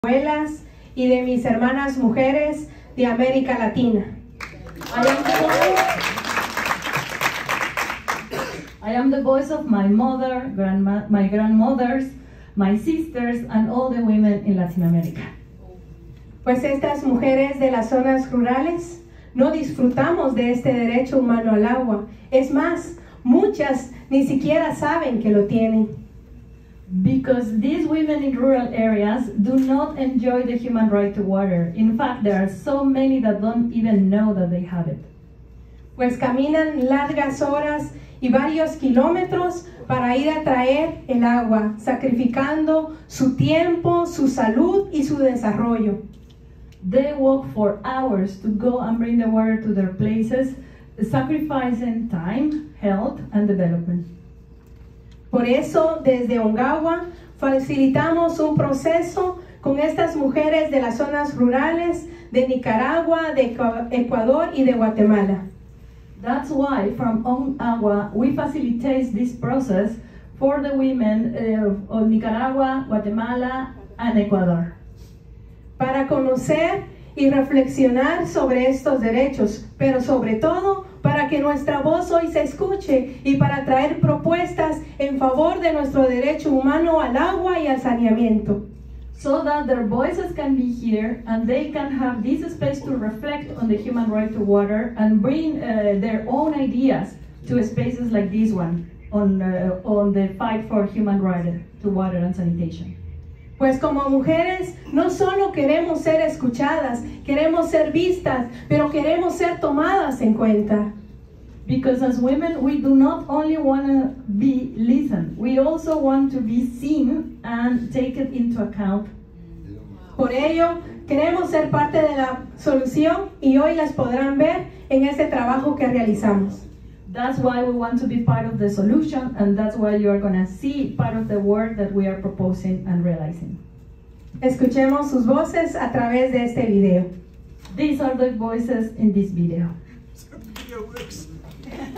abuelas y de mis hermanas mujeres de América Latina. I am the voice of my mother, my grandmothers, my sisters, and all the women in Latin America. Pues estas mujeres de las zonas rurales no disfrutamos de este derecho humano al agua. Es más, muchas ni siquiera saben que lo tienen. Because these women in rural areas do not enjoy the human right to water. In fact, there are so many that don't even know that they have it. Pues caminan largas horas y varios kilómetros para ir a traer el agua, sacrificando su tiempo, su salud y su desarrollo. They walk for hours to go and bring the water to their places, sacrificing time, health, and development. Por eso, desde Ongawa, facilitamos un proceso con estas mujeres de las zonas rurales de Nicaragua, de Ecuador y de Guatemala. That's why from Ongawa we facilitate this process for the women of Nicaragua, Guatemala, and Ecuador. Para conocer y reflexionar sobre estos derechos, pero sobre todo para que nuestra voz hoy se escuche y para traer propuestas en favor de nuestro derecho humano al agua y al saneamiento. So that their voices can be heard and they can have this space to reflect on the human right to water and bring their own ideas to spaces like this one on the fight for human right to water and sanitation. Pues como mujeres no solo queremos ser escuchadas, queremos ser vistas, pero queremos ser tomadas en cuenta. Because as women we do not only want to be listened, we also want to be seen and taken into account. Por ello, queremos ser parte de la solución y hoy las podrán ver en este trabajo que realizamos. That's why we want to be part of the solution, and that's why you are going to see part of the work that we are proposing and realizing. Escuchemos sus voces a través de este video. These are the voices in this video.